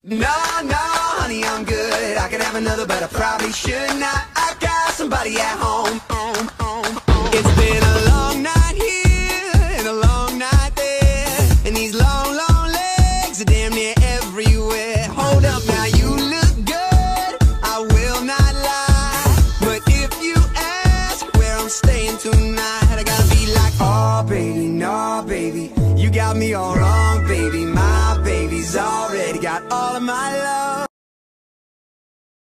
No, no, honey, I'm good. I could have another, but I probably should not. I got somebody at home. It's been a long night here and a long night there, and these long, long legs are damn near everywhere. Hold up now, you look good, I will not lie, but if you ask where I'm staying tonight, I gotta be like, oh baby, no baby, you got me all wrong, baby. My baby's already got all of my love.